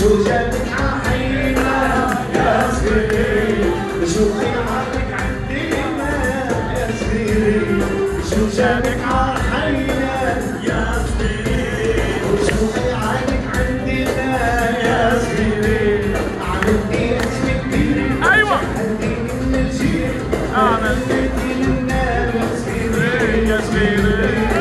شو جابك عحينا يا صغيري شو خيارك عندنا يا صغيري شو جابك عحينا يا صغيري وشو خيارك عندنا يا صغيري عملتي اسمي كبير ايوه عندي من الجيل عملتي للناس يا صغيري يا صغيري